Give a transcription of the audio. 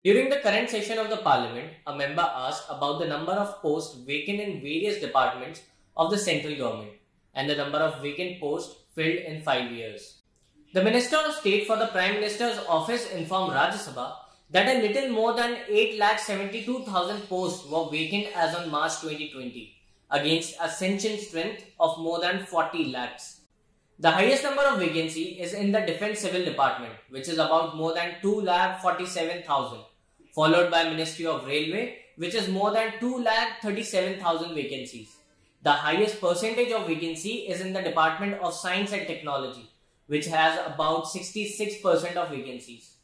During the current session of the Parliament, a member asked about the number of posts vacant in various departments of the central government and the number of vacant posts filled in 5 years. The Minister of State for the Prime Minister's office informed Rajya Sabha that a little more than 8,72,000 posts were vacant as on March 2020, against a census strength of more than 40 lakhs. The highest number of vacancy is in the Defence Civil Department, which is about more than 2,47,000, followed by Ministry of Railway, which is more than 2,37,000 vacancies. The highest percentage of vacancy is in the Department of Science and Technology, which has about 66% of vacancies.